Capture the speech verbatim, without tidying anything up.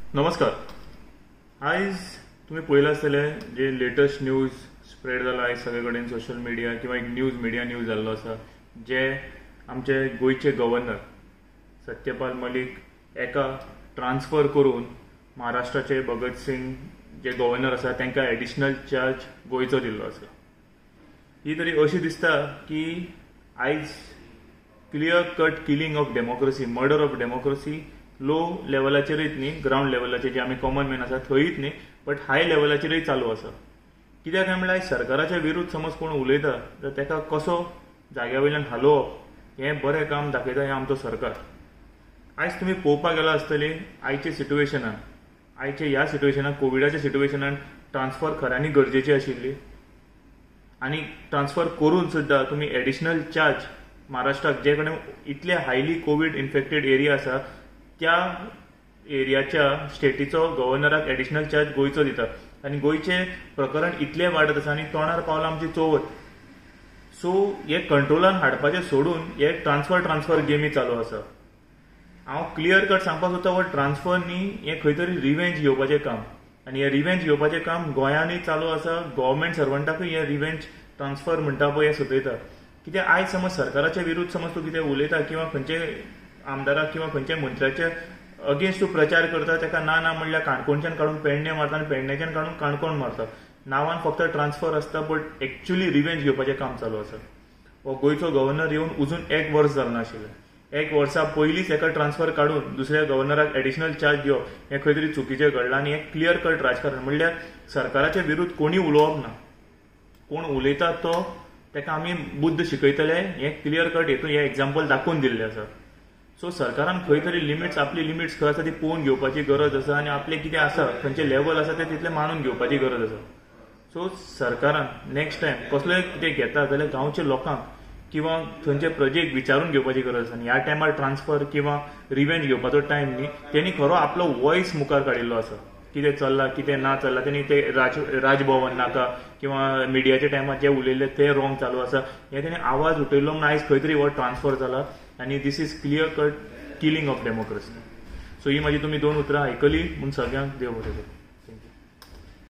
नमस्कार. आयज तुम्ही पळयला आसतले जे लेटेस्ट न्यूज स्प्रेड जाला आयज सगळे कडेन सोशल मिडिया किंवा एक न्यूज मिडिया न्यूज जाल्लो आसा जे आमचे गोयचे गव्हर्नर सत्यपाल मलीक एका ट्रान्सफर करून महाराष्ट्राचे भगत सिंग जे गव्हर्नर आसा तांकां एडिशनल चार्ज गोंयचो दिल्लो आसा. ही तरी अशी दिसता की आयज clear cut killing of democracy, murder of democracy low लेवलाचेरच न्ही, ग्राउंड लेवलाचेर जे आमी कॉमन मॅन आसा थंयच न्ही, बट हाय लेवलाचेरय चालू आसा. कित्याक काय म्हळ्यार सरकाराच्या विरुद्ध समज कोण उलयता तर ताका कसो जाग्या वयल्यान हालोवप हें बरें काम दाखयता हें आमचो सरकार. आयज तुमी पळोवपाक गेला आसतली आयच्या सिट्युएशनान, आयच्या ह्या सिट्युएशनान कोविडाच्या सिट्युएशनान ट्रान्सफर खऱ्यांनी गरजेची आशिल्ली आनी ट्रान्सफर करून सुद्दां तुमी एडिशनल चार्ज महाराष्ट्राक जे कडेन इतले हायली कोविड इन्फेक्टेड एरिया आसा त्या एरियाच्या स्टेटीचो गव्हर्नराक एडिशनल चार्ज गोंयचो दितात आनी गोंयचे प्रकरण इतले वाडत आसा आनी तोंडार पावला आमची चवथ. सो हे कंट्रोलान हाडपाचें सोडून हे ट्रान्सफर ट्रान्सफर गेमी चालू आसा. हांव क्लियर कट सांगपाक सोदता हो ट्रान्सफर न्ही, हें खंय तरी रिवेंज घेवपाचें काम आनी हें रिवेंज घेवपाचें काम गोंयांतय चालू आसा. गव्हर्मेंट सर्वंटाकूय हें रिवेंज ट्रान्सफर म्हणटा पळय हें सुचयता. कित्याक आयज समज सरकाराच्या विरुद्ध समज तूं कितें उलयता किंवा खंयचे आमदाराक किंवा खंयच्या मंत्र्याच्या अगेन्स्ट तूं प्रचार करता ताका ना ना म्हणल्यार काणकोणच्यान काडून पेडणे मारता आनी पेडण्याच्यान काडून काणकोण मारता. नांवान फक्त ट्रान्सफर आसता बट एक्चुअली रिवेंज घेवपाचें काम चालू आसा. हो गोंयचो गव्हर्नर येवन अजून एक वर्स जालें नाशिल्लें. एक वर्सा पयलींच एका ट्रान्सफर काडून दुसऱ्या गव्हर्नराक एडिशनल चार्ज दिवप हें खंय तरी चुकीचें घडलां आनी हें क्लियर कट राजकारण. म्हणल्यार सरकाराच्या विरुद्ध कोणी उलोवप ना, कोण उलयता तो ताका आमी बुद्ध शिकयतले हें क्लियर कट हेतून हें एग्जाम्पल दाखोवन दिल्लें आसा. सो सरकारान खंय तरी लिमिट्स आपली लिमिट्स खंय आसा ती पळोवन घेवपाची गरज आसा आनी आपलें कितें आसा खंयचें लेवल आसा तें तितलें मानून घेवपाची गरज आसा. सो सरकारान नेक्स्ट टायम कसलोय कितें घेता जाल्यार गांवच्या लोकांक किंवा थंयचे प्रजेक विचारून घेवपाची गरज आसा. ह्या टायमार ट्रान्सफर किंवा रिवेंज घेवपाचो टायम न्ही, तेणी खरो आपलो वॉयस मुखार काडिल्लो आसा. कितें चल्लां कितें ना चल्लां तेणी ते राज राजभवन नाका किंवा मिडियाच्या टायमार जे उलयल्ले ते रॉंग चालू आसा हें तेणी आवाज उठयलो म्हणून आयज खंय तरी हो ट्रान्सफर जाला आनी this is clear cut killing of democracy. So ही म्हाजी तुमी दोन उतरां आयकली म्हूण सगळ्यांक देव बरें करूं.